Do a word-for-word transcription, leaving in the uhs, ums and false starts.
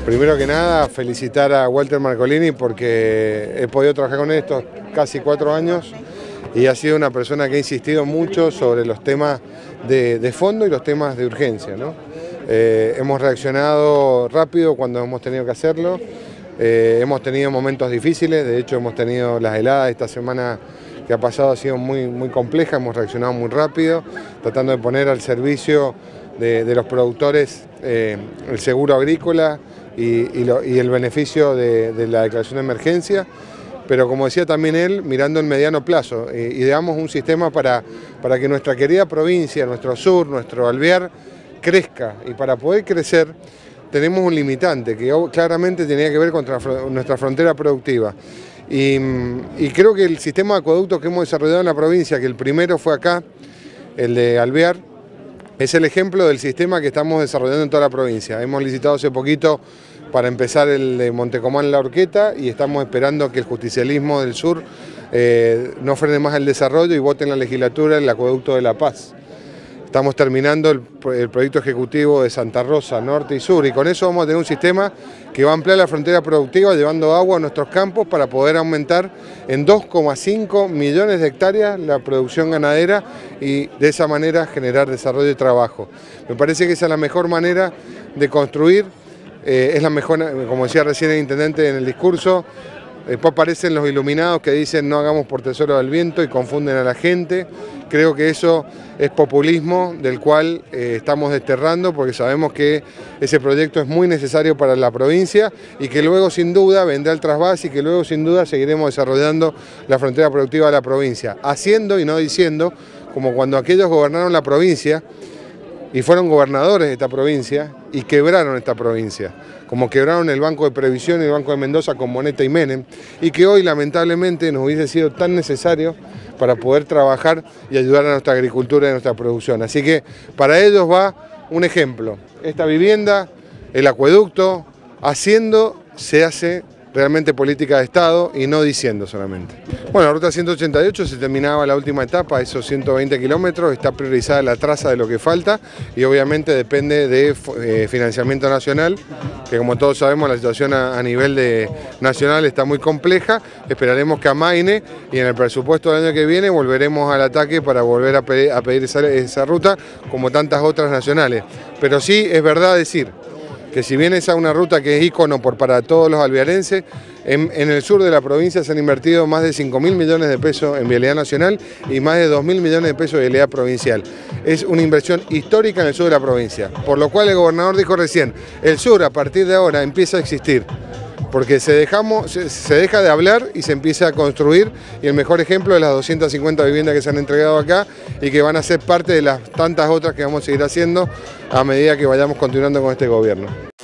Primero que nada, felicitar a Walter Marcolini porque he podido trabajar con él estos casi cuatro años y ha sido una persona que ha insistido mucho sobre los temas de, de fondo y los temas de urgencia, ¿no? Eh, hemos reaccionado rápido cuando hemos tenido que hacerlo, eh, hemos tenido momentos difíciles, de hecho hemos tenido las heladas esta semana que ha pasado, ha sido muy, muy compleja, hemos reaccionado muy rápido, tratando de poner al servicio de, de los productores eh, el seguro agrícola y, y, lo, y el beneficio de, de la declaración de emergencia, pero como decía también él, mirando en mediano plazo, eh, ideamos un sistema para, para que nuestra querida provincia, nuestro sur, nuestro Alvear, crezca, y para poder crecer tenemos un limitante que claramente tenía que ver con nuestra frontera productiva. Y, y creo que el sistema de acueductos que hemos desarrollado en la provincia, que el primero fue acá, el de Alvear, es el ejemplo del sistema que estamos desarrollando en toda la provincia. Hemos licitado hace poquito para empezar el de Montecomán La Horqueta y estamos esperando que el justicialismo del sur eh, no frene más el desarrollo y vote en la legislatura el acueducto de La Paz. Estamos terminando el, el proyecto ejecutivo de Santa Rosa, norte y sur, y con eso vamos a tener un sistema que va a ampliar la frontera productiva llevando agua a nuestros campos para poder aumentar en dos coma cinco millones de hectáreas la producción ganadera y de esa manera generar desarrollo y trabajo. Me parece que esa es la mejor manera de construir, eh, es la mejor, como decía recién el intendente en el discurso. Después aparecen los iluminados que dicen no hagamos por tesoro del viento y confunden a la gente. Creo que eso es populismo del cual eh, estamos desterrando, porque sabemos que ese proyecto es muy necesario para la provincia y que luego sin duda vendrá el trasvase y que luego sin duda seguiremos desarrollando la frontera productiva de la provincia, haciendo y no diciendo, como cuando aquellos gobernaron la provincia y fueron gobernadores de esta provincia y quebraron esta provincia, como quebraron el Banco de Previsión y el Banco de Mendoza con Moneta y Menem, y que hoy lamentablemente nos hubiese sido tan necesario para poder trabajar y ayudar a nuestra agricultura y a nuestra producción. Así que para ellos va un ejemplo, esta vivienda, el acueducto, haciendo se hace realmente política de Estado y no diciendo solamente. Bueno, la ruta ciento ochenta y ocho se terminaba la última etapa, esos ciento veinte kilómetros, está priorizada la traza de lo que falta y obviamente depende de eh, financiamiento nacional, que como todos sabemos la situación a, a nivel de nacional está muy compleja. Esperaremos que amaine y en el presupuesto del año que viene volveremos al ataque para volver a pedir, a pedir esa, esa ruta como tantas otras nacionales. Pero sí es verdad decir que si bien esa es una ruta que es ícono por, para todos los alvearenses, en, en el sur de la provincia se han invertido más de cinco mil millones de pesos en vialidad nacional y más de dos mil millones de pesos en vialidad provincial. Es una inversión histórica en el sur de la provincia, por lo cual el gobernador dijo recién, el sur a partir de ahora empieza a existir, porque se, dejamos, se, se deja de hablar y se empieza a construir, y el mejor ejemplo es las doscientas cincuenta viviendas que se han entregado acá y que van a ser parte de las tantas otras que vamos a seguir haciendo a medida que vayamos continuando con este gobierno.